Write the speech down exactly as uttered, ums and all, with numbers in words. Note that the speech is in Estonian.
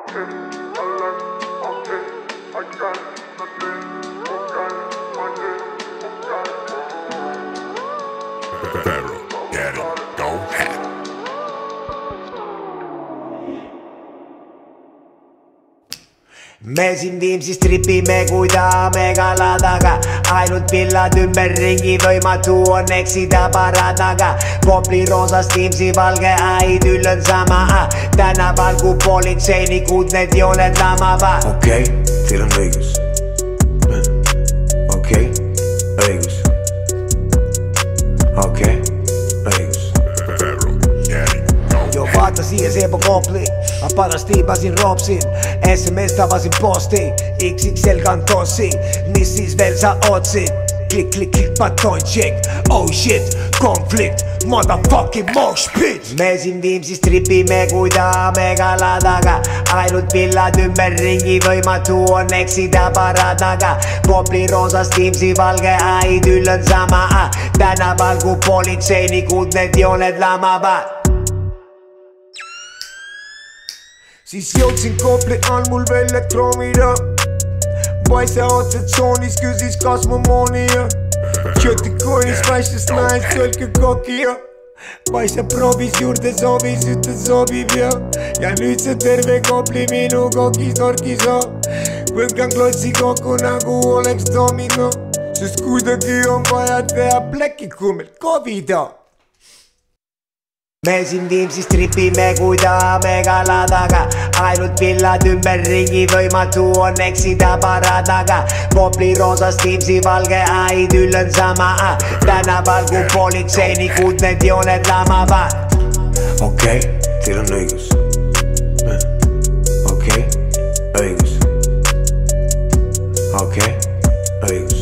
Pharaoh, get it, go ahead. Me siin Viimsis tripime kui tahame kaladaga, ainult pillad ümberringi, võimatu on eksida paradaga. Kopli roosas Viimsi valge idyll on sama, tänaval kui politseinikud need jooned lamava. Okei, okay, teil on õigus. Okei, okay, õigus. Okei, okay, õigus. Jo vaata siia seepo Kopli, ma paras tiibasin ropsin, S M S tavasin posti, X X L kantossi, mis siis veel sa otsid? Klik, klik, klik, baton check, oh shit, konflikt, motherfucking mosh pit. Me siin Viimsis tripime kui tahame kaladaga, ainult pillad ümberringi, võimatu on eksida paradaga. Kopli roosas Viimsi valge idyll on sama, tänaval kui politseinikud need jooned lamavad. Siis jõudsin Kopli all mul välja kroomida, paisa otse tsoonis küsis kas mu mooni ja Tšotikoinis vaistas naist sõlke koki ja paisa proovis juurde soovis, ütles sobib ja ja nüüd see terve Kopli minu kokis norkis on. Põlkan klotsi kokku nagu oleks domino, sest kuidagi on vaja teha plekki, kui meil Covid on. Me siin Viimsis tripime kui tahame kaladaga, ainult pillad ümberringi, võimatu on eksida paradaga. Kopli roosas Viimsi valge idyll on sama, tänaval kui politseinikud need jooned lamavad. Okei, okay, teil on õigus. Okei, okay, õigus. Okei, okay, õigus.